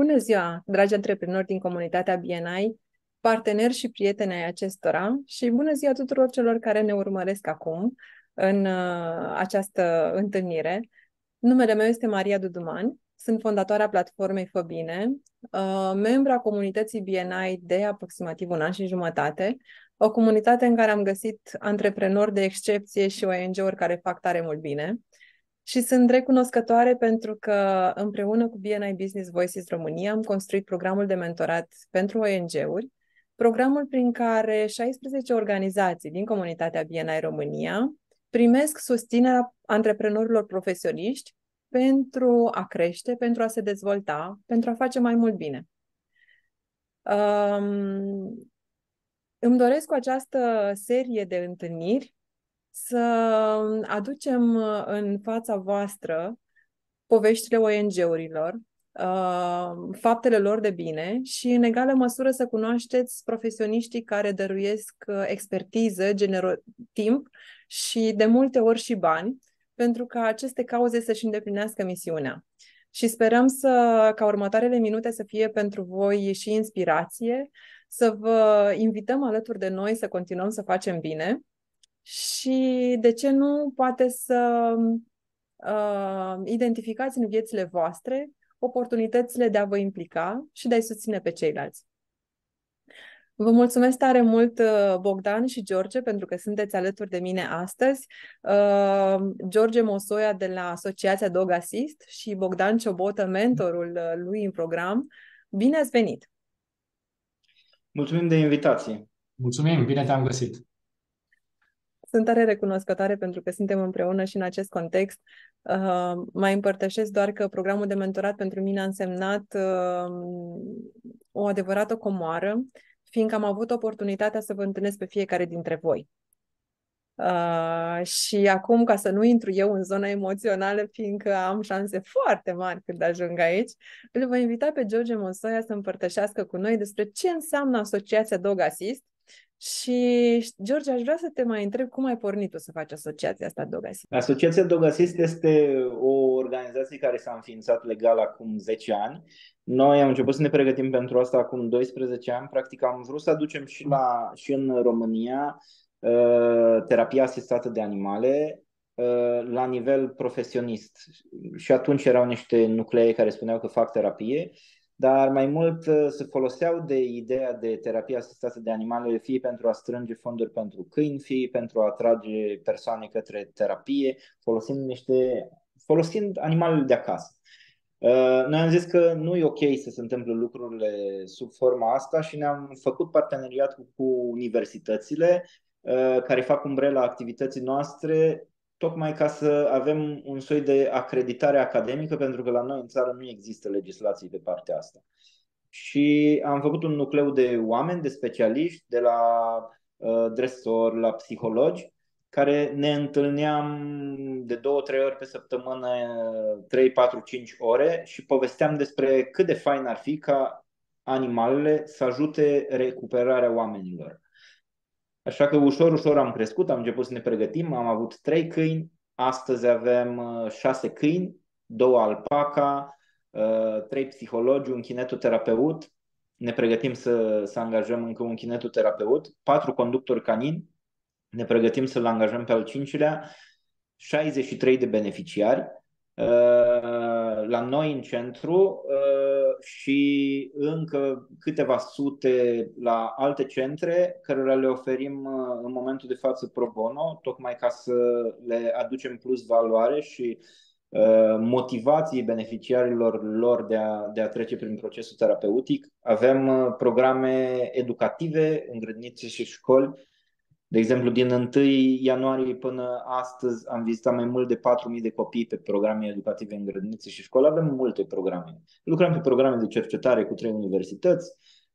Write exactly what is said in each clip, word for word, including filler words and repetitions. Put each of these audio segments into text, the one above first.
Bună ziua, dragi antreprenori din comunitatea B N I, parteneri și prieteni ai acestora și bună ziua tuturor celor care ne urmăresc acum în uh, această întâlnire. Numele meu este Maria Duduman, sunt fondatoarea platformei Fă Bine, uh, membra comunității B N I de aproximativ un an și jumătate, o comunitate în care am găsit antreprenori de excepție și O N G-uri care fac tare mult bine. Și sunt recunoscătoare pentru că împreună cu B N I Business Voices România am construit programul de mentorat pentru O N G-uri, programul prin care șaisprezece organizații din comunitatea B N I România primesc susținerea antreprenorilor profesioniști pentru a crește, pentru a se dezvolta, pentru a face mai mult bine. Um, îmi doresc cu această serie de întâlniri să aducem în fața voastră poveștile O N G-urilor, faptele lor de bine și, în egală măsură, să cunoașteți profesioniștii care dăruiesc expertiză, genero- timp și, de multe ori, și bani, pentru ca aceste cauze să-și îndeplinească misiunea. Și sperăm să, ca următoarele minute să fie pentru voi și inspirație, să vă invităm alături de noi să continuăm să facem bine și, de ce nu, poate să uh, identificați în viețile voastre oportunitățile de a vă implica și de a-i susține pe ceilalți. Vă mulțumesc tare mult, Bogdan și George, pentru că sunteți alături de mine astăzi. Uh, George Mosoia de la Asociația Dog Assist și Bogdan Ciobotă, mentorul lui în program. Bine ați venit! Mulțumim de invitație! Mulțumim, bine te-am găsit! Sunt tare recunoscătoare pentru că suntem împreună și în acest context. Uh, mai împărtășesc doar că programul de mentorat pentru mine a însemnat uh, o adevărată comoară, fiindcă am avut oportunitatea să vă întâlnesc pe fiecare dintre voi. Uh, și acum, ca să nu intru eu în zona emoțională, fiindcă am șanse foarte mari când ajung aici, îl voi invita pe George Mosoia să împărtășească cu noi despre ce înseamnă Asociația Dog Assist. Și, George, aș vrea să te mai întreb cum ai pornit tu să faci asociația asta Dog Assist. Asociația Dog Assist este o organizație care s-a înființat legal acum zece ani. Noi am început să ne pregătim pentru asta acum doisprezece ani. Practic am vrut să aducem și, la, și în România uh, terapia asistată de animale uh, la nivel profesionist. Și atunci erau niște nuclee care spuneau că fac terapie, dar mai mult se foloseau de ideea de terapie asistată de animale, fie pentru a strânge fonduri pentru câini, fie pentru a atrage persoane către terapie, folosind, niște, folosind animalele de acasă. Noi am zis că nu e ok să se întâmple lucrurile sub forma asta și ne-am făcut parteneriat cu, cu universitățile care fac umbrela activității noastre, tocmai ca să avem un soi de acreditare academică, pentru că la noi în țară nu există legislație pe partea asta. Și am făcut un nucleu de oameni, de specialiști, de la uh, dresori, la psihologi, care ne întâlneam de două, trei ori pe săptămână, trei, patru, cinci ore și povesteam despre cât de fain ar fi ca animalele să ajute recuperarea oamenilor. Așa că ușor, ușor am crescut, am început să ne pregătim, am avut trei câini, astăzi avem șase câini, două alpaca, trei psihologi, un kinetoterapeut, ne pregătim să, să angajăm încă un kinetoterapeut, patru conductori canini, ne pregătim să-l angajăm pe al cincilea, șaizeci și trei de beneficiari la noi în centru și încă câteva sute la alte centre cărora le oferim în momentul de față pro bono, tocmai ca să le aducem plus valoare și motivații beneficiarilor lor de a, de a trece prin procesul terapeutic. Avem programe educative în grădinițe și școli. De exemplu, din întâi ianuarie până astăzi am vizitat mai mult de patru mii de copii pe programe educative în grădinițe și școli. Avem multe programe. Lucrăm pe programe de cercetare cu trei universități.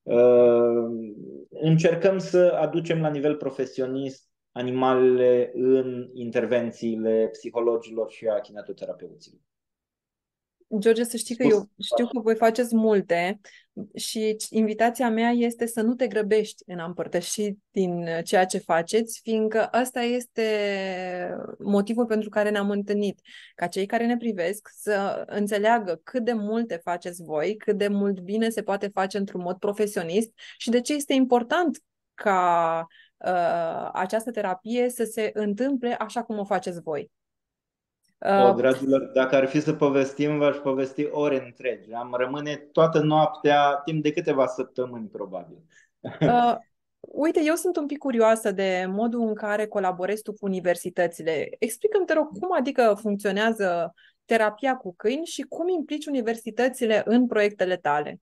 Încercăm să aducem la nivel profesionist animalele în intervențiile psihologilor și a kinetoterapeuților. George, să știi că Spus. eu știu că voi faceți multe și invitația mea este să nu te grăbești în a împărtăși din ceea ce faceți, fiindcă ăsta este motivul pentru care ne-am întâlnit, ca cei care ne privesc să înțeleagă cât de multe faceți voi, cât de mult bine se poate face într-un mod profesionist și de ce este important ca uh, această terapie să se întâmple așa cum o faceți voi. O, dragilor, dacă ar fi să povestim, v-aș povesti ore întregi. Am rămâne toată noaptea, timp de câteva săptămâni, probabil. Uh, uite, eu sunt un pic curioasă de modul în care colaborezi tu cu universitățile. Explică-mi, te rog, cum adică funcționează terapia cu câini și cum implici universitățile în proiectele tale?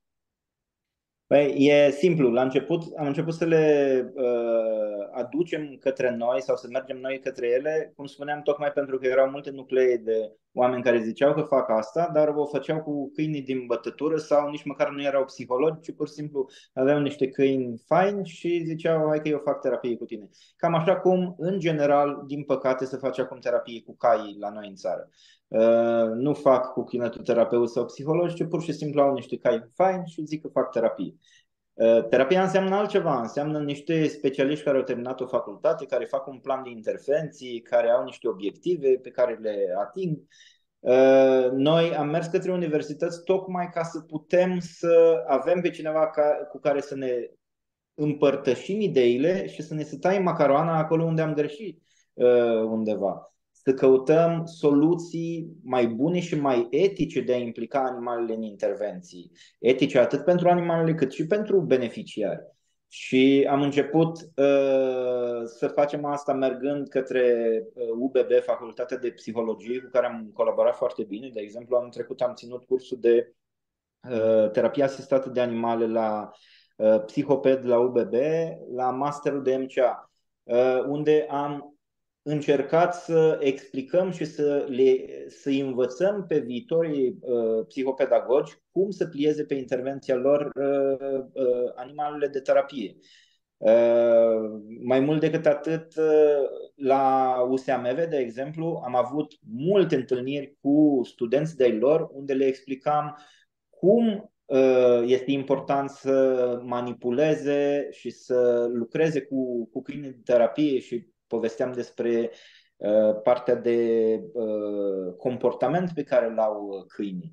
Păi, e simplu. La început am început să le uh, aducem către noi sau să mergem noi către ele, cum spuneam, tocmai pentru că erau multe nuclee de oameni care ziceau că fac asta, dar o făceau cu câinii din bătătură sau nici măcar nu erau psihologi, ci pur și simplu aveau niște câini faini și ziceau, hai că eu fac terapie cu tine. Cam așa cum, în general, din păcate, se face acum terapie cu caii la noi în țară. Uh, nu fac cu kinetoterapeuți sau psihologi, ci pur și simplu au niște cai faini și zic că fac terapie. Uh, terapia înseamnă altceva, înseamnă niște specialiști care au terminat o facultate, care fac un plan de intervenții, care au niște obiective pe care le ating. Uh, noi am mers către universități tocmai ca să putem să avem pe cineva ca, cu care să ne împărtășim ideile și să ne se taie macaroana acolo unde am greșit uh, undeva. Să căutăm soluții mai bune și mai etice de a implica animalele în intervenții. Etice atât pentru animalele cât și pentru beneficiari. Și am început uh, să facem asta mergând către U B B, Facultatea de Psihologie, cu care am colaborat foarte bine. De exemplu, anul trecut am ținut cursul de uh, terapie asistată de animale la uh, psihoped la U B B, la masterul de M C A, uh, unde am încercat să explicăm și să le să învățăm pe viitorii uh, psihopedagogi cum să plieze pe intervenția lor uh, uh, animalele de terapie. Uh, mai mult decât atât, uh, la U S A M V, de exemplu, am avut multe întâlniri cu studenți de-ai lor unde le explicam cum uh, este important să manipuleze și să lucreze cu, cu câini de terapie și povesteam despre uh, partea de uh, comportament pe care îl au câinii.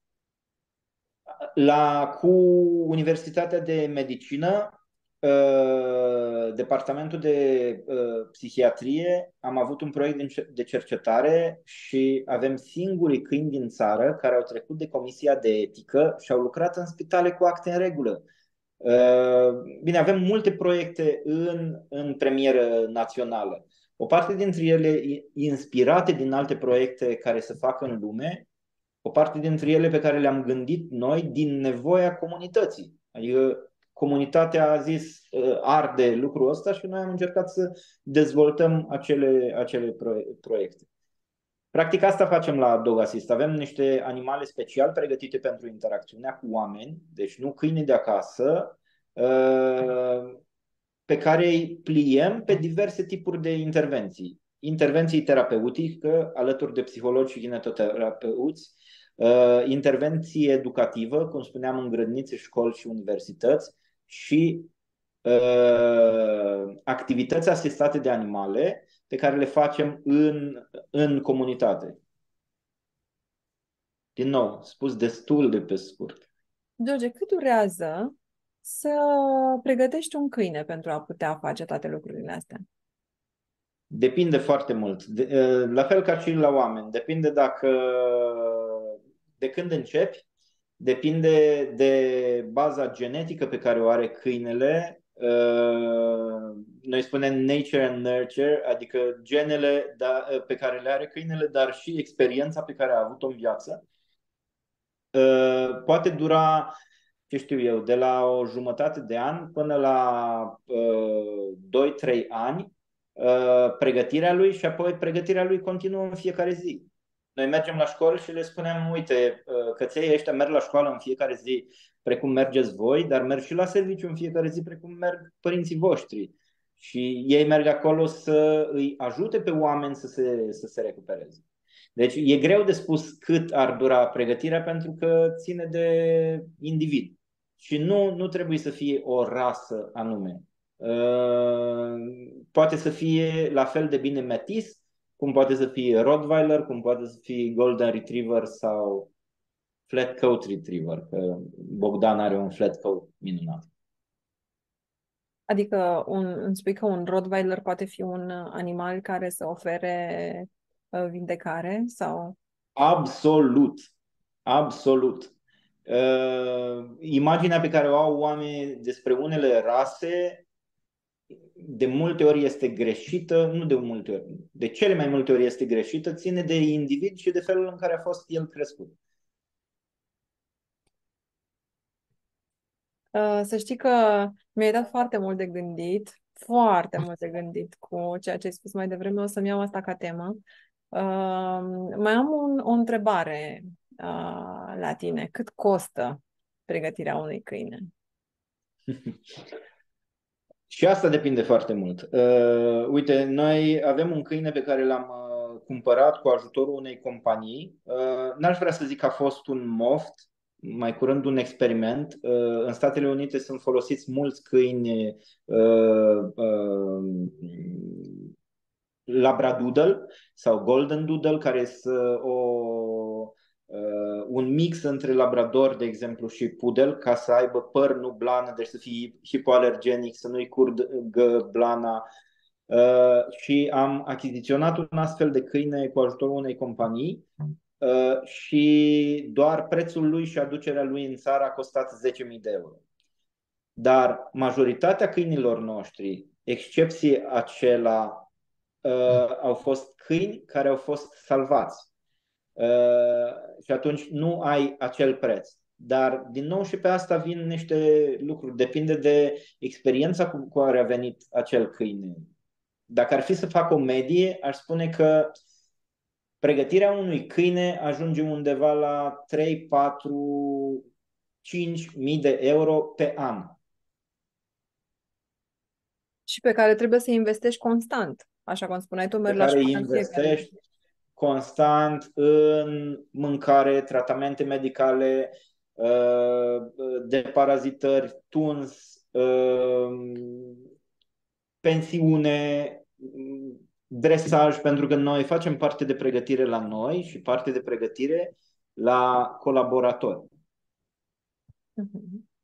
La, cu Universitatea de Medicină, uh, Departamentul de uh, Psihiatrie, am avut un proiect de cercetare și avem singurii câini din țară care au trecut de Comisia de Etică și au lucrat în spitale cu acte în regulă. Bine, avem multe proiecte în, în premieră națională. O parte dintre ele inspirate din alte proiecte care se fac în lume, o parte dintre ele pe care le-am gândit noi din nevoia comunității. Adică comunitatea a zis arde lucrul ăsta și noi am încercat să dezvoltăm acele, acele proiecte. Practic asta facem la Dog Assist. Avem niște animale special pregătite pentru interacțiunea cu oameni, deci nu câini de acasă, pe care îi pliem pe diverse tipuri de intervenții. Intervenții terapeutică alături de psihologi și kinetoterapeuți, intervenție educativă, cum spuneam, în grădinițe, școli și universități și activități asistate de animale pe care le facem în, în comunitate. Din nou, spus destul de pe scurt. George, cât durează să pregătești un câine pentru a putea face toate lucrurile astea? Depinde foarte mult. De, la fel ca și la oameni. Depinde dacă de când începi, depinde de baza genetică pe care o are câinele. Noi spunem nature and nurture, adică genele pe care le are câinele, dar și experiența pe care a avut-o în viață. Poate dura, ce știu eu, de la o jumătate de an până la doi trei ani pregătirea lui și apoi pregătirea lui continuă în fiecare zi. Noi mergem la școală și le spunem, uite, căței ăștia merg la școală în fiecare zi precum mergeți voi, dar merg și la serviciu în fiecare zi precum merg părinții voștri. Și ei merg acolo să îi ajute pe oameni să se, să se recupereze. Deci e greu de spus cât ar dura pregătirea pentru că ține de individ. Și nu, nu trebuie să fie o rasă anume. Uh, poate să fie la fel de bine metis, cum poate să fie Rottweiler, cum poate să fie Golden Retriever sau Flat Coat Retriever, că Bogdan are un flat coat minunat. Adică un, îmi spui că un Rottweiler poate fi un animal care să ofere uh, vindecare sau... Absolut, absolut. Uh, imaginea pe care o au oamenii despre unele rase de multe ori este greșită, nu de multe ori, de cele mai multe ori este greșită, ține de individ și de felul în care a fost el crescut. Uh, să știi că mi-ai dat foarte mult de gândit, foarte mult de gândit cu ceea ce ai spus mai devreme, o să-mi iau asta ca temă. Uh, mai am un, o întrebare uh, la tine. Cât costă pregătirea unui câine? Și asta depinde foarte mult. Uh, uite, noi avem un câine pe care l-am uh, cumpărat cu ajutorul unei companii. Uh, n-aș vrea să zic că a fost un moft, mai curând un experiment. Uh, în Statele Unite sunt folosiți mulți câini uh, uh, Labradoodle sau Golden Doodle, care sunt o, uh, un mix între Labrador, de exemplu, și Pudel, ca să aibă păr, nu blană, deci să fie hipoalergenic, să nu-i curgă blana. Uh, și am achiziționat un astfel de câine cu ajutorul unei companii uh, și doar prețul lui și aducerea lui în țară a costat zece mii de euro. Dar majoritatea câinilor noștri, excepție acela, Uh, au fost câini care au fost salvați. Uh, și atunci nu ai acel preț. Dar, din nou, și pe asta vin niște lucruri. Depinde de experiența cu care a venit acel câine. Dacă ar fi să fac o medie, aș spune că pregătirea unui câine ajunge undeva la trei, patru, cinci mii de euro pe an. Și pe care trebuie să investești constant. Așa cum spuneai tu, Pe mergi la care îi școală în fiecare zi. investești constant în mâncare, tratamente medicale, de parazitări, tuns, pensiune, dresaj, pentru că noi facem parte de pregătire la noi și parte de pregătire la colaboratori. Mhm.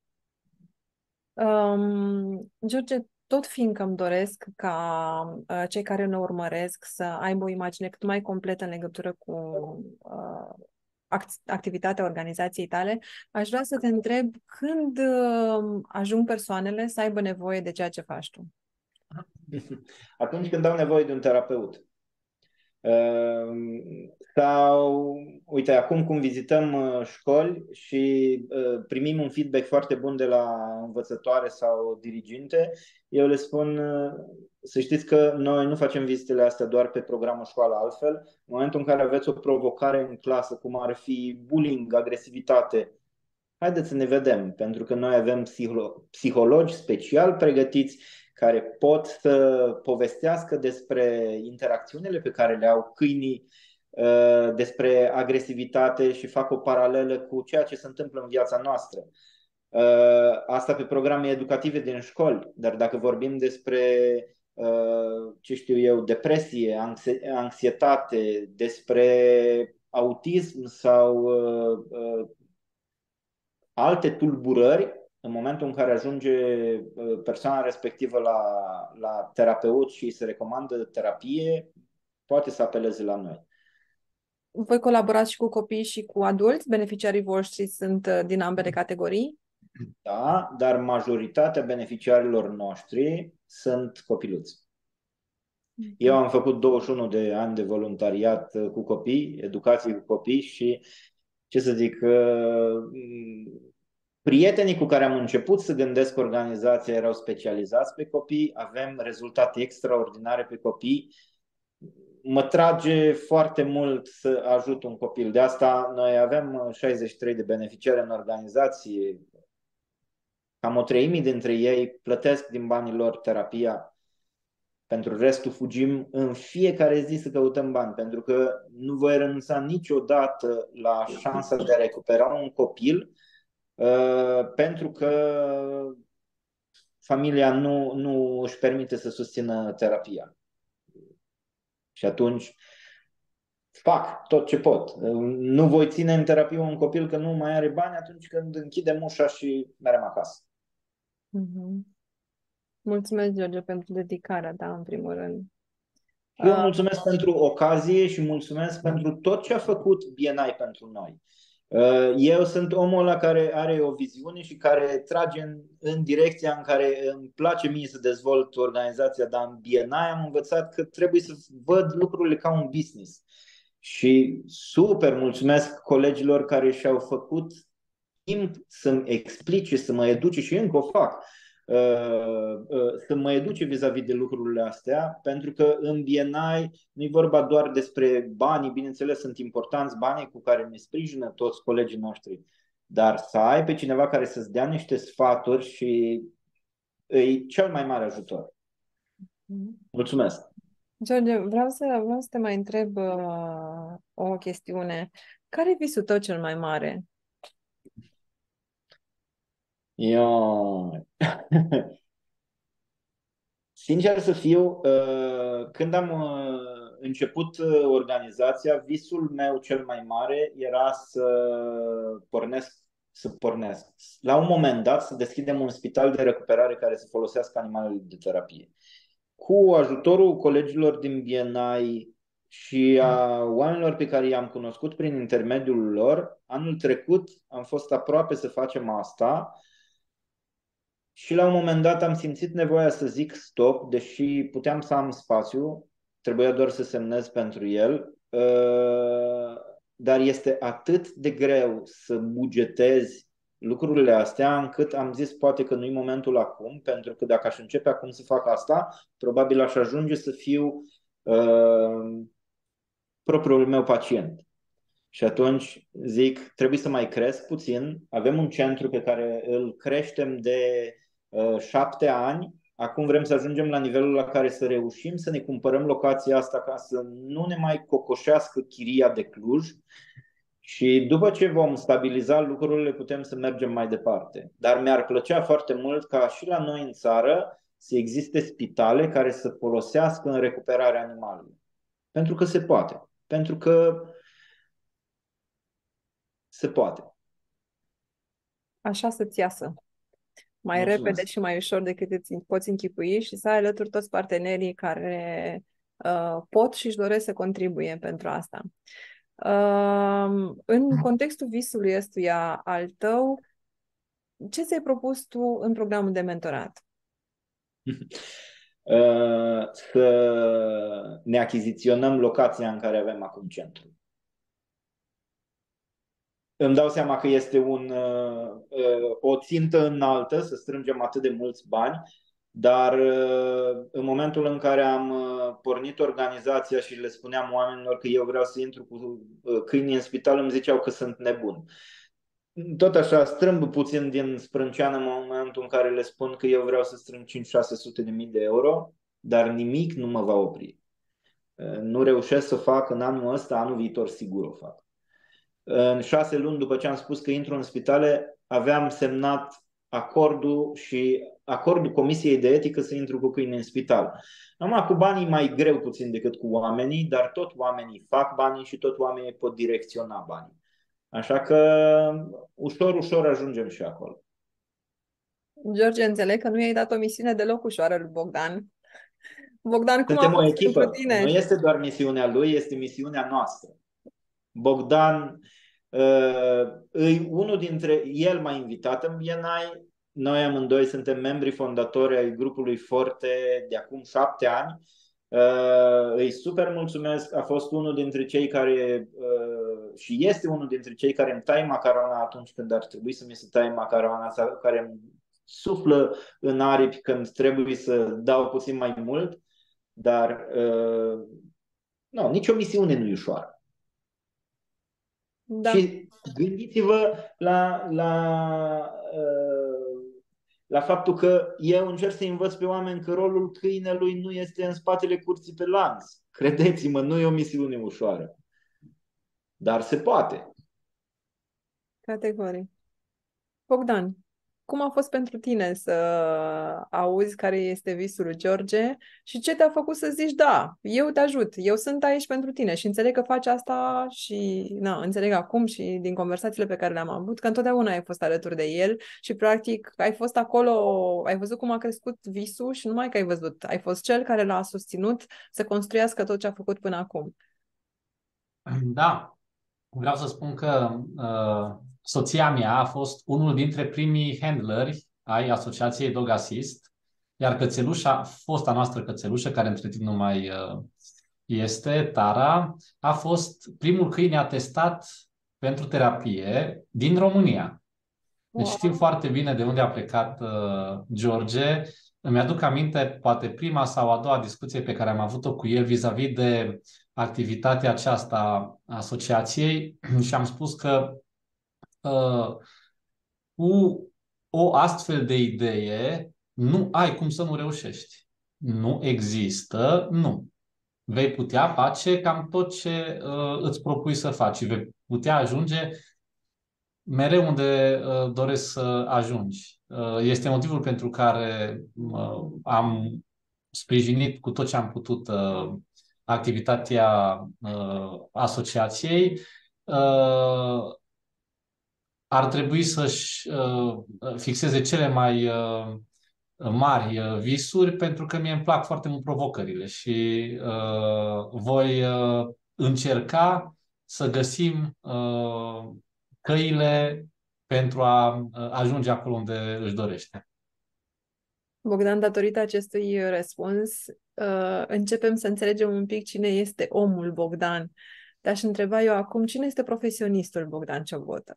Um, George, tot fiindcă îmi doresc ca uh, cei care ne urmăresc să aibă o imagine cât mai completă în legătură cu uh, act- activitatea organizației tale, aș vrea să te întreb când uh, ajung persoanele să aibă nevoie de ceea ce faci tu. Atunci când au nevoie de un terapeut. Sau, uite, acum cum vizităm școli și primim un feedback foarte bun de la învățătoare sau diriginte, eu le spun să știți că noi nu facem vizitele astea doar pe programul școală altfel. În momentul în care aveți o provocare în clasă, cum ar fi bullying, agresivitate, haideți să ne vedem, pentru că noi avem psihologi special pregătiți care pot să povestească despre interacțiunile pe care le au câinii, despre agresivitate și fac o paralelă cu ceea ce se întâmplă în viața noastră. Asta pe programe educative din școli, dar dacă vorbim despre, ce știu eu, depresie, anxietate, despre autism sau alte tulburări, în momentul în care ajunge persoana respectivă la, la terapeut și se recomandă terapie, poate să apeleze la noi. Voi colaborați și cu copii și cu adulți? Beneficiarii voștri sunt din ambele categorii? Da, dar majoritatea beneficiarilor noștri sunt copiluți. Eu am făcut douăzeci și unu de ani de voluntariat cu copii, educație cu copii și, ce să zic, prietenii cu care am început să gândesc organizația erau specializați pe copii, avem rezultate extraordinare pe copii. Mă trage foarte mult să ajut un copil. De asta noi avem șaizeci și trei de beneficiari în organizație. Cam o treime dintre ei plătesc din banii lor terapia. Pentru restul fugim în fiecare zi să căutăm bani, pentru că nu voi renunța niciodată la șansa de a recupera un copil, uh, pentru că familia nu, nu își permite să susțină terapia. Și atunci fac tot ce pot. Nu voi ține în terapie un copil că nu mai are bani atunci când închidem ușa și merem acasă. Mhm. Mulțumesc, George, pentru dedicarea ta, în primul rând. Eu Uh, mulțumesc pentru ocazie și mulțumesc pentru tot ce a făcut B N I pentru noi. Eu sunt omul ăla care are o viziune și care trage în, în direcția în care îmi place mie să dezvolt organizația, dar în B N I am învățat că trebuie să văd lucrurile ca un business. Și super mulțumesc colegilor care și-au făcut timp să-mi explice, să mă educe și încă o fac, să mă educe vis-a-vis de lucrurile astea, pentru că în B N I nu e vorba doar despre banii, bineînțeles sunt importanți banii cu care ne sprijină toți colegii noștri, dar să ai pe cineva care să-ți dea niște sfaturi și e cel mai mare ajutor. Mulțumesc! George, vreau să, vreau să te mai întreb uh, o chestiune. Care e visul tău cel mai mare? Eu... Sincer să fiu, când am început organizația, visul meu cel mai mare era să pornesc, să pornesc. La un moment dat să deschidem un spital de recuperare care să folosească animalele de terapie. Cu ajutorul colegilor din B N I și a oamenilor pe care i-am cunoscut prin intermediul lor, anul trecut am fost aproape să facem asta. Și la un moment dat am simțit nevoia să zic stop, deși puteam să am spațiu, trebuia doar să semnez pentru el, dar este atât de greu să bugetezi lucrurile astea încât am zis poate că nu-i momentul acum, pentru că dacă aș începe acum să fac asta, probabil aș ajunge să fiu uh, propriul meu pacient. Și atunci zic, trebuie să mai cresc puțin. Avem un centru pe care îl creștem de uh, șapte ani. Acum vrem să ajungem la nivelul la care să reușim să ne cumpărăm locația asta ca să nu ne mai cocoșească chiria de Cluj. Și după ce vom stabiliza lucrurile, putem să mergem mai departe. Dar mi-ar plăcea foarte mult ca și la noi în țară să existe spitale care să folosească în recuperarea animalelor. Pentru că se poate. Pentru că se poate. Așa să-ți iasă. Mai Mulțumesc. repede și mai ușor decât îți poți închipui și să ai alături toți partenerii care uh, pot și își doresc să contribuie pentru asta. Uh, în contextul visului ăstuia al tău, ce ți-ai propus tu în programul de mentorat? Uh, să ne achiziționăm locația în care avem acum centru. Îmi dau seama că este un, o țintă înaltă să strângem atât de mulți bani, dar în momentul în care am pornit organizația și le spuneam oamenilor că eu vreau să intru cu câinii în spital, îmi ziceau că sunt nebun. Tot așa strâmb puțin din sprânceană în momentul în care le spun că eu vreau să strâng cinci șase sute de mii de euro, dar nimic nu mă va opri. Nu reușesc să fac în anul ăsta, anul viitor sigur o fac. În șase luni după ce am spus că intru în spitale, aveam semnat acordul și acordul Comisiei de Etică să intru cu câini în spital. Numai cu banii mai greu puțin decât cu oamenii, dar tot oamenii fac banii și tot oamenii pot direcționa banii. Așa că ușor, ușor ajungem și acolo. George, înțeleg că nu i-ai dat o misiune deloc ușoară lui Bogdan. Bogdan, cum a Suntem o fost pentru echipă. tine? Nu este doar misiunea lui, este misiunea noastră. Bogdan uh, e unul dintre, el m-a invitat în B N I. Noi amândoi suntem membri fondatori ai grupului Forte de acum șapte ani. Uh, îi super mulțumesc, a fost unul dintre cei care uh, și este unul dintre cei care îmi taie macarona atunci când ar trebui să mi se taie macarona, sau care îmi suflă în aripi când trebuie să dau puțin mai mult, dar uh, nu, nicio misiune nu e ușoară. Da. Și gândiți-vă la, la uh, la faptul că eu încerc să învăț pe oameni că rolul câinelui nu este în spatele curții pe lanț. Credeți-mă, nu e o misiune ușoară. Dar se poate. Categoric. Bogdan, cum a fost pentru tine să auzi care este visul lui George și ce te-a făcut să zici, da, eu te ajut, eu sunt aici pentru tine și înțeleg că faci asta și, na, înțeleg acum și din conversațiile pe care le-am avut, că întotdeauna ai fost alături de el și, practic, ai fost acolo, ai văzut cum a crescut visul și nu numai că ai văzut, ai fost cel care l-a susținut să construiască tot ce a făcut până acum. Da, vreau să spun că uh, soția mea a fost unul dintre primii handleri ai Asociației Dog Assist, iar cățelușa, fosta noastră cățelușă, care între timp nu mai uh, este, Tara, a fost primul câine atestat pentru terapie din România. Deci Wow. știm foarte bine de unde a plecat uh, George. Îmi aduc aminte, poate prima sau a doua discuție pe care am avut-o cu el vis-a-vis de activitatea aceasta a asociației și am spus că uh, cu o astfel de idee nu ai cum să nu reușești. Nu există, nu. Vei putea face cam tot ce uh, îți propui să faci. Vei putea ajunge mereu unde uh, doresc să ajungi. Uh, este motivul pentru care uh, am sprijinit cu tot ce am putut uh, activitatea uh, asociației. Uh, ar trebui să-și uh, fixeze cele mai uh, mari uh, visuri, pentru că mie îmi plac foarte mult provocările și uh, voi uh, încerca să găsim uh, căile pentru a uh, ajunge acolo unde își dorește. Bogdan, datorită acestui răspuns, uh, începem să înțelegem un pic cine este omul Bogdan. Te-aș întreba eu acum, cine este profesionistul Bogdan Ciobotă?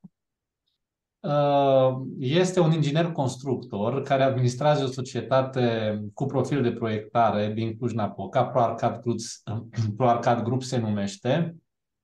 Uh, Este un inginer constructor care administrează o societate cu profil de proiectare din Cluj-Napoca, ProArcad Group, ProArcad Group se numește.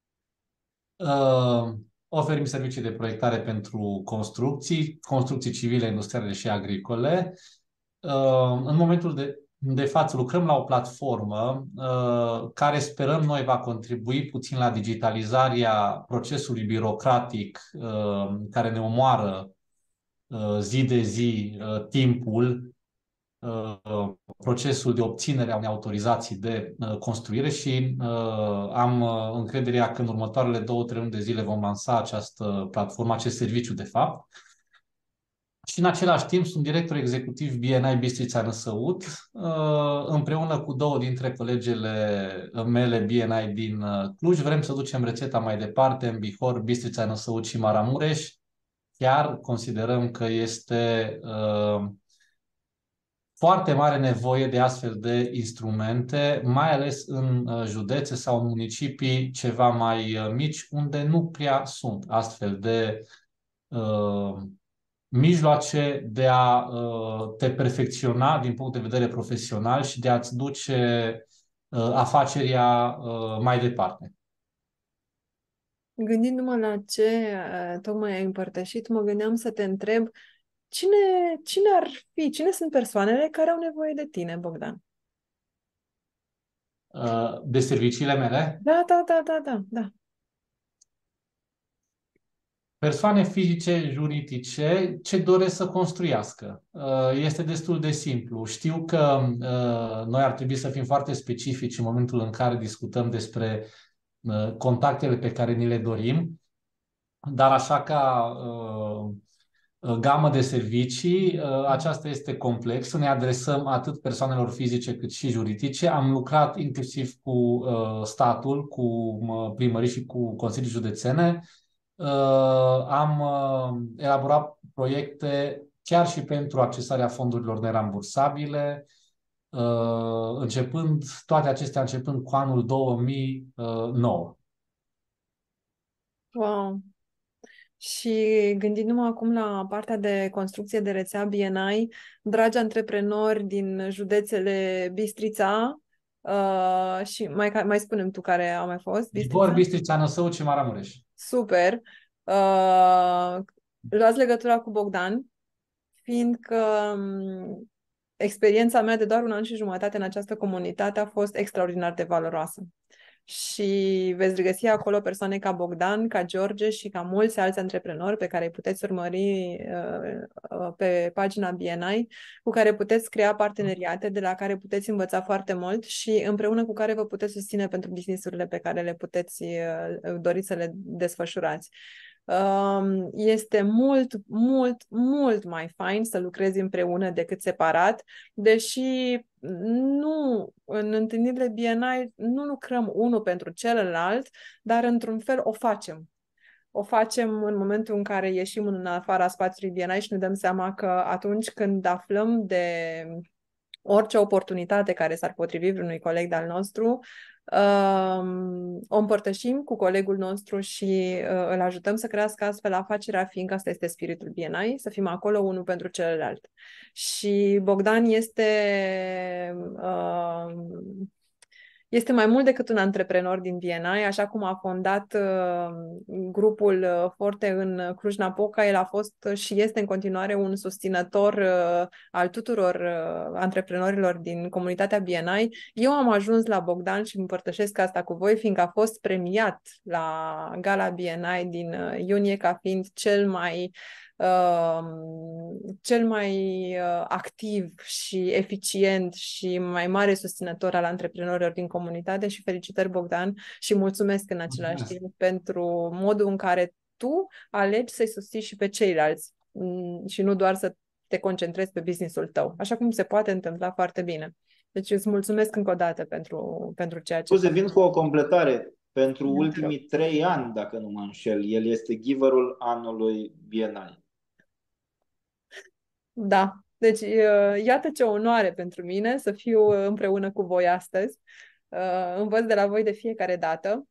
Uh, Oferim servicii de proiectare pentru construcții, construcții civile, industriale și agricole. Uh, În momentul de, de față lucrăm la o platformă uh, care sperăm noi va contribui puțin la digitalizarea procesului birocratic uh, care ne omoară uh, zi de zi uh, timpul, uh, procesul de obținere a unei autorizații de uh, construire și uh, am uh, încrederea că în următoarele două, trei luni de zile vom lansa această platformă, acest serviciu de fapt. Și în același timp sunt director executiv B N I Bistrița Năsăud, împreună cu două dintre colegele mele B N I din Cluj. Vrem să ducem rețeta mai departe în Bihor, Bistrița Năsăud și Maramureș. Chiar considerăm că este uh, foarte mare nevoie de astfel de instrumente, mai ales în uh, județe sau în municipii ceva mai uh, mici, unde nu prea sunt astfel de uh, mijloace de a uh, te perfecționa din punct de vedere profesional și de a-ți duce uh, afacerea uh, mai departe. Gândindu-mă la ce uh, tocmai ai împărtășit, mă gândeam să te întreb cine, cine ar fi, cine sunt persoanele care au nevoie de tine, Bogdan? Uh, de serviciile mele, Da, da, da, da, da, da. persoane fizice, juridice, ce doresc să construiască. Uh, Este destul de simplu. Știu că uh, noi ar trebui să fim foarte specifici în momentul în care discutăm despre uh, contactele pe care ni le dorim, dar așa ca uh, gamă de servicii, aceasta este complexă. Ne adresăm atât persoanelor fizice cât și juridice. Am lucrat inclusiv cu statul, cu primării și cu consilii județene. Am elaborat proiecte chiar și pentru accesarea fondurilor nerambursabile, începând, toate acestea începând cu anul două mii nouă. Wow! Și gândindu-mă acum la partea de construcție de rețea B N I, dragi antreprenori din județele Bistrița, uh, și mai, mai spunem tu care au mai fost, Bihor, Bistrița? Bistrița, Năsăud și Maramureș. Super! Uh, luați legătura cu Bogdan, fiindcă um, experiența mea de doar un an și jumătate în această comunitate a fost extraordinar de valoroasă. Și veți regăsi acolo persoane ca Bogdan, ca George și ca mulți alți antreprenori pe care îi puteți urmări uh, uh, pe pagina B N I, cu care puteți crea parteneriate, de la care puteți învăța foarte mult și împreună cu care vă puteți susține pentru business-urile pe care le puteți uh, dori să le desfășurați. Este mult, mult, mult mai fain să lucrezi împreună decât separat, deși nu, în întâlnirile B N I nu lucrăm unul pentru celălalt, dar într-un fel o facem. O facem în momentul în care ieșim în afara spațiului B N I și ne dăm seama că atunci când aflăm de orice oportunitate care s-ar potrivi vreunui coleg de-al nostru, Um, o împărtășim cu colegul nostru și uh, îl ajutăm să crească astfel afacerea, fiindcă asta este spiritul B N I, să fim acolo unul pentru celălalt. Și Bogdan este uh, este mai mult decât un antreprenor din B N I, așa cum a fondat uh, grupul uh, Forte în Cluj-Napoca, el a fost și este în continuare un susținător uh, al tuturor uh, antreprenorilor din comunitatea B N I. Eu am ajuns la Bogdan și împărtășesc asta cu voi, fiindcă a fost premiat la Gala B N I din uh, iunie ca fiind cel mai Uh, cel mai uh, activ și eficient și mai mare susținător al antreprenorilor din comunitate și felicitări, Bogdan, și mulțumesc în același Mulțumesc. timp pentru modul în care tu alegi să-i susții și pe ceilalți mm, și nu doar să te concentrezi pe business-ul tău, așa cum se poate întâmpla foarte bine. Deci îți mulțumesc încă o dată pentru, pentru ceea ce Scuze, faci. vin cu o completare. Pentru ultimii trei ani, dacă nu mă înșel, el este giverul anului B N I. Da, deci uh, iată ce onoare pentru mine să fiu uh, împreună cu voi astăzi. Uh, Învăț de la voi de fiecare dată.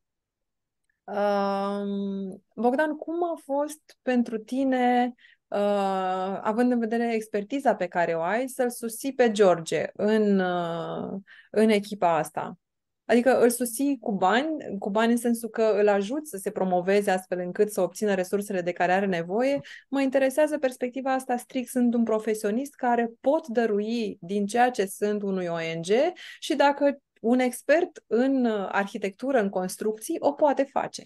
Um, Bogdan, cum a fost pentru tine, uh, având în vedere expertiza pe care o ai, să-l susții pe George în, uh, în echipa asta? Adică îl susții cu bani, cu bani în sensul că îl ajut să se promoveze astfel încât să obțină resursele de care are nevoie. Mă interesează perspectiva asta strict, sunt un profesionist care pot dărui din ceea ce sunt unui O N G și dacă un expert în arhitectură, în construcții, o poate face.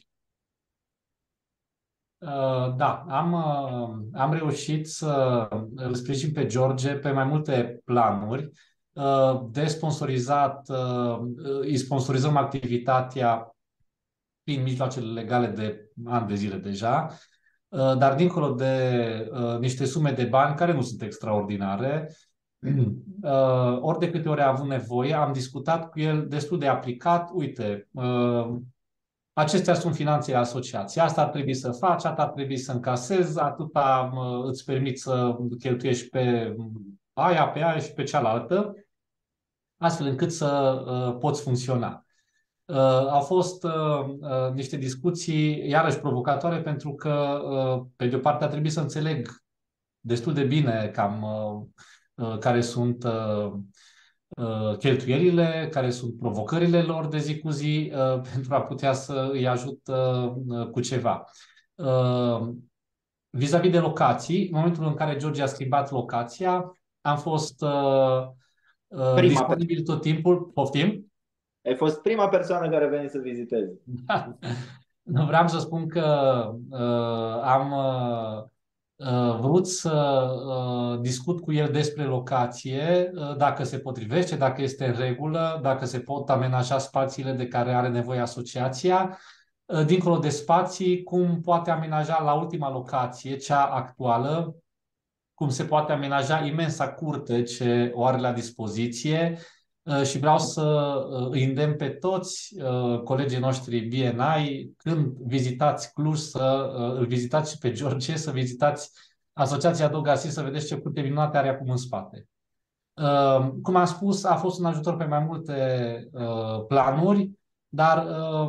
Uh, Da, am, uh, am reușit să îl sprijin pe George pe mai multe planuri. Uh, De sponsorizat, uh, îi sponsorizăm activitatea prin mijloacele legale de ani de zile deja, uh, dar dincolo de uh, niște sume de bani care nu sunt extraordinare, uh, ori de câte ori a avut nevoie, am discutat cu el destul de aplicat. Uite, uh, acestea sunt finanțele asociației. Asta ar trebui să faci, atât ar trebui să încasezi, atâta mă, îți permit să cheltuiești pe aia, pe aia și pe cealaltă, astfel încât să uh, poți funcționa. Uh, au fost uh, uh, niște discuții iarăși provocatoare pentru că, uh, pe de o parte, a trebuit să înțeleg destul de bine cam uh, uh, care sunt uh, uh, cheltuielile, care sunt provocările lor de zi cu zi, uh, pentru a putea să îi ajut uh, cu ceva. Uh, Vis-a-vis de locații, în momentul în care George a schimbat locația, am fost uh, uh, Prima disponibil tot timpul. Poftim? Ai fost prima persoană care a venit să viziteze. Nu, vreau să spun că uh, am uh, uh, vrut să uh, discut cu el despre locație, uh, dacă se potrivește, dacă este în regulă, dacă se pot amenaja spațiile de care are nevoie asociația. Uh, dincolo de spații, cum poate amenaja la ultima locație, cea actuală, cum se poate amenaja imensa curte ce o are la dispoziție. Și vreau să îi îndemn pe toți colegii noștri B N I, când vizitați Cluj, să îl vizitați și pe George, să vizitați Asociația Dogasi, să vedeți ce curte minunate are acum în spate. Cum am spus, a fost un ajutor pe mai multe planuri, dar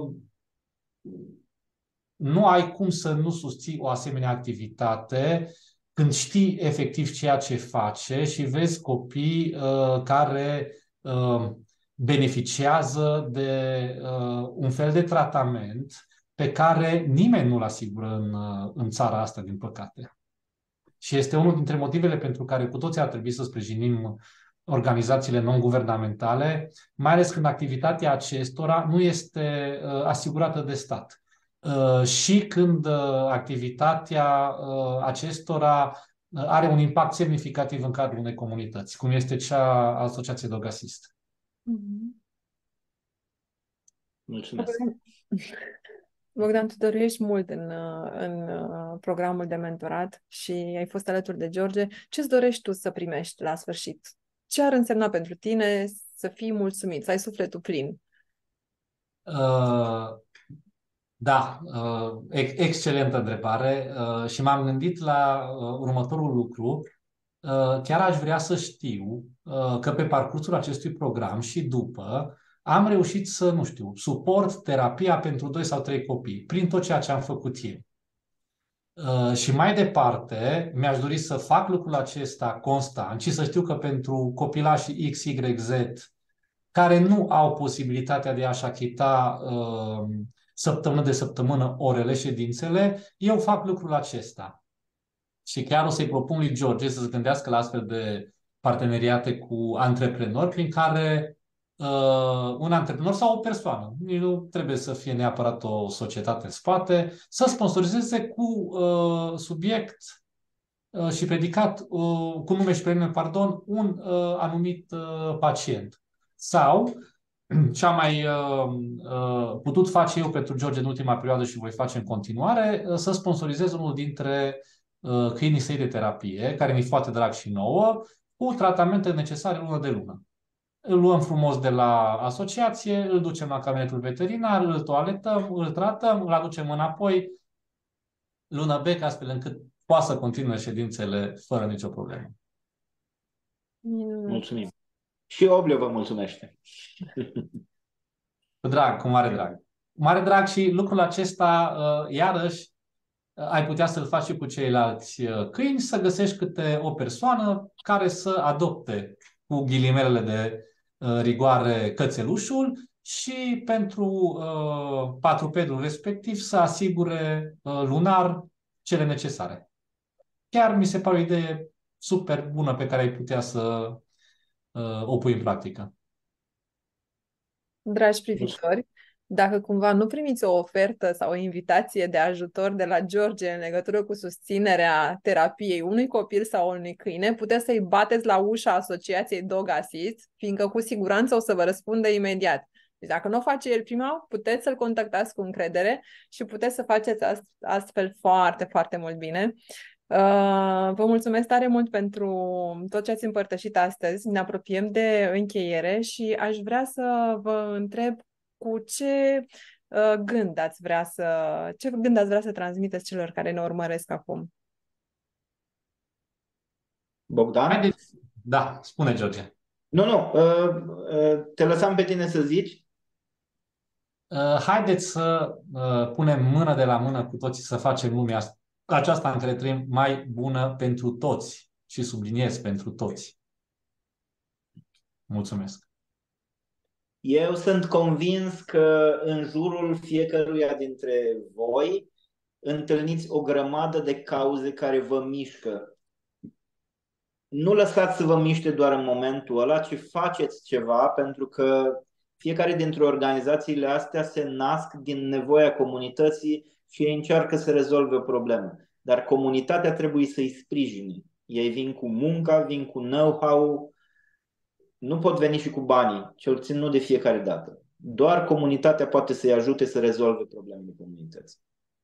nu ai cum să nu susții o asemenea activitate când știi efectiv ceea ce face și vezi copii uh, care uh, beneficiază de uh, un fel de tratament pe care nimeni nu-l asigură în, uh, în țara asta, din păcate. Și este unul dintre motivele pentru care cu toții ar trebui să sprijinim organizațiile non-guvernamentale, mai ales când activitatea acestora nu este uh, asigurată de stat. Uh, și când uh, activitatea uh, acestora uh, are un impact semnificativ în cadrul unei comunități, cum este cea a Asociației Dogasist. Mhm. Mulțumesc. Bogdan, tu dăruiești mult în, în programul de mentorat și ai fost alături de George. Ce-ți dorești tu să primești la sfârșit? Ce ar însemna pentru tine să fii mulțumit, să ai sufletul plin? Uh, da, uh, ex- excelentă întrebare uh, și m-am gândit la uh, următorul lucru. Uh, chiar aș vrea să știu uh, că pe parcursul acestui program și după am reușit să, nu știu, suport terapia pentru doi sau trei copii prin tot ceea ce am făcut eu. Uh, și mai departe, mi-aș dori să fac lucrul acesta constant și să știu că pentru copilașii X, Y, Z, care nu au posibilitatea de a-și achita uh, săptămână de săptămână orele, ședințele, eu fac lucrul acesta. Și chiar o să-i propun lui George să se gândească la astfel de parteneriate cu antreprenori prin care uh, un antreprenor sau o persoană, nu trebuie să fie neapărat o societate în spate, să sponsorizeze cu uh, subiect uh, și predicat, uh, cu nume și prenume, pardon, un uh, anumit uh, pacient. Sau ce am mai uh, uh, putut face eu pentru George în ultima perioadă și voi face în continuare, uh, să sponsorizez unul dintre uh, câinii săi de terapie, care mi-e foarte drag și nouă, cu tratamente necesare lună de lună. Îl luăm frumos de la asociație, îl ducem la cabinetul veterinar, îl toaletăm, îl tratăm, îl aducem înapoi lună bec, astfel încât poate să continue ședințele fără nicio problemă. Mulțumim. Și Oblio vă mulțumește. Cu drag, cu mare drag. Mare drag și lucrul acesta, uh, iarăși, uh, ai putea să-l faci și cu ceilalți uh, câini, să găsești câte o persoană care să adopte cu ghilimelele de uh, rigoare cățelușul și pentru uh, patrupedul respectiv să asigure uh, lunar cele necesare. Chiar mi se pare o idee super bună pe care ai putea să uh, o pui în practică. Dragi privitori, dacă cumva nu primiți o ofertă sau o invitație de ajutor de la George în legătură cu susținerea terapiei unui copil sau unui câine, puteți să-i bateți la ușa Asociației Dog Assist, fiindcă cu siguranță o să vă răspundă imediat. Deci dacă nu o face el prima, puteți să-l contactați cu încredere și puteți să faceți astfel foarte, foarte mult bine. Uh, vă mulțumesc tare mult pentru tot ce ați împărtășit astăzi. Ne apropiem de încheiere și aș vrea să vă întreb cu ce uh, gând ați vrea să, ce gând ați vrea să transmiteți celor care ne urmăresc acum. Bogdan? Haideți. Da, spune George. Nu, nu, uh, uh, te lăsam pe tine să zici. Uh, haideți să uh, punem mână de la mână cu toții să facem lumea aceasta în care trăim mai bună pentru toți și subliniez pentru toți. Mulțumesc. Eu sunt convins că în jurul fiecăruia dintre voi întâlniți o grămadă de cauze care vă mișcă. Nu lăsați să vă miște doar în momentul ăla, ci faceți ceva, pentru că fiecare dintre organizațiile astea se nasc din nevoia comunității și ei încearcă să rezolve o problemă. Dar comunitatea trebuie să-i sprijine. Ei vin cu munca, vin cu know-how, nu pot veni și cu banii, cel puțin nu de fiecare dată. Doar comunitatea poate să-i ajute să rezolve problemele comunității.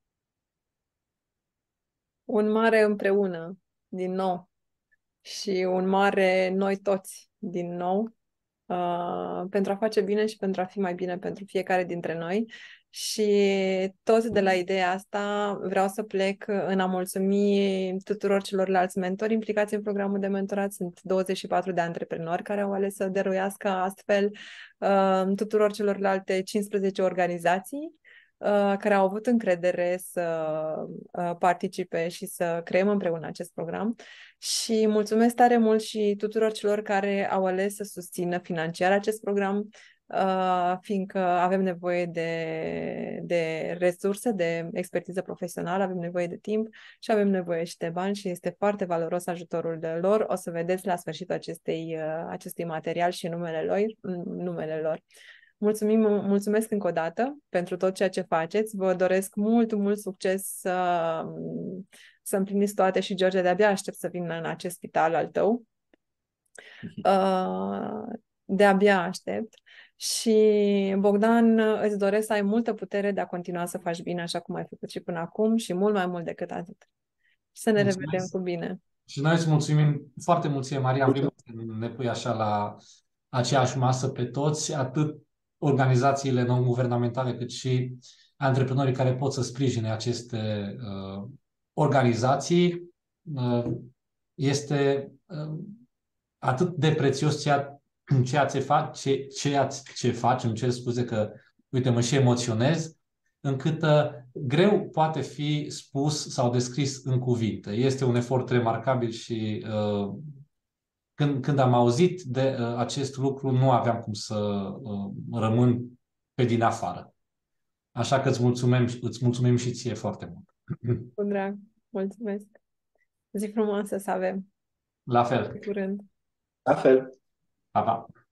Un mare împreună, din nou, și un mare noi toți, din nou, uh, pentru a face bine și pentru a fi mai bine pentru fiecare dintre noi. Și toți de la ideea asta vreau să plec în a mulțumi tuturor celorlalți mentori implicați în programul de mentorat. Sunt douăzeci și patru de antreprenori care au ales să dăruiască astfel uh, tuturor celorlalte cincisprezece organizații uh, care au avut încredere să uh, participe și să creăm împreună acest program. Și mulțumesc tare mult și tuturor celor care au ales să susțină financiar acest program, uh, fiindcă avem nevoie de, de resurse, de expertiză profesională, avem nevoie de timp și avem nevoie și de bani și este foarte valoros ajutorul de lor. O să vedeți la sfârșitul acestei, uh, acestui material și numele lor. Numele lor. Mulțumim, mulțumesc încă o dată pentru tot ceea ce faceți. Vă doresc mult, mult succes să, să împliniți toate și, George, de-abia aștept să vin în acest spital al tău. Uh, de-abia aștept. Și, Bogdan, îți doresc să ai multă putere de a continua să faci bine așa cum ai făcut și până acum și mult mai mult decât atât. Și să ne Mulțumesc. revedem cu bine. Și noi îți mulțumim foarte mult ție, Maria. În primul rând ne pui așa la aceeași masă pe toți, atât organizațiile non-guvernamentale, cât și antreprenorii care pot să sprijine aceste uh, organizații. Uh, este uh, atât de prețios ceea, ceea ce, fac, ce, ceea ce faci, îmi cer scuze că, uite, mă și emoționez, încât uh, greu poate fi spus sau descris în cuvinte. Este un efort remarcabil și uh, când, când am auzit de uh, acest lucru, nu aveam cum să uh, rămân pe din afară. Așa că îți mulțumim, îți mulțumim și ție foarte mult. Cu drag. Mulțumesc. Zi frumoasă să avem. La fel. Pe curând. La fel. Pa, pa.